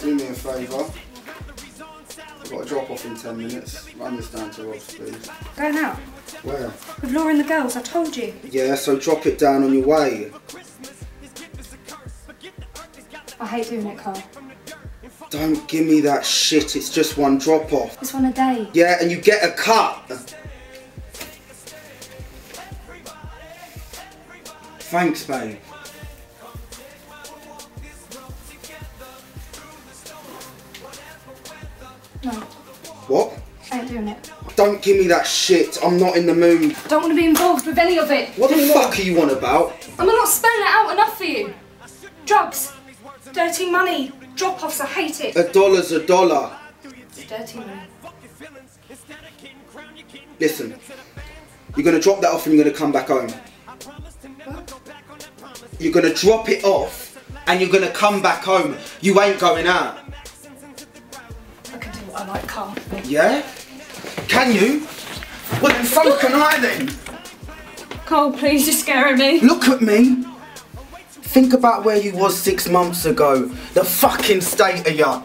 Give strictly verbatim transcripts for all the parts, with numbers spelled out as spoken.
do me a favour. I've got a drop off in ten minutes. Run this down to Rob's, please. Going out? Where? With Laura and the girls, I told you. Yeah, so drop it down on your way. I hate doing it, Carl. Don't give me that shit, it's just one drop off. It's one a day. Yeah, and you get a cut. Thanks, babe. No. What? I ain't doing it. Don't give me that shit, I'm not in the mood. I don't want to be involved with any of it. What the fuck are you on about? Am I not spelling it out enough for you? Drugs, dirty money, drop-offs, I hate it. A dollar's a dollar. Dirty money. Listen, you're gonna drop that off and you're gonna come back home. What? You're gonna drop it off and you're gonna come back home. You ain't going out. I can do what I like, Carl. Yeah? Can you? Well then so can I then. Carl, please, you're scaring me. Look at me. Think about where you was six months ago. The fucking state of ya.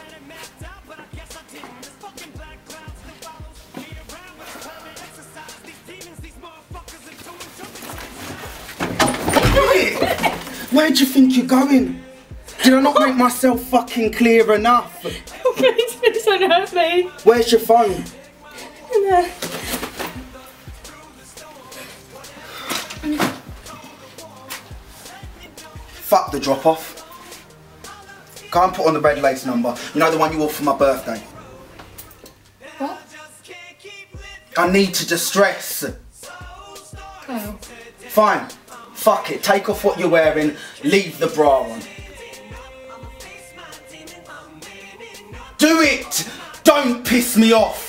Where do you think you're going? Did I not make myself fucking clear enough? Please, please don't hurt me. Where's your phone? In there. Fuck the drop off. Go and put on the red lace number. You know the one you wore for my birthday. What? I need to distress. Oh. Fine. Fuck it. Take off what you're wearing. Leave the bra on. Do it! Don't piss me off!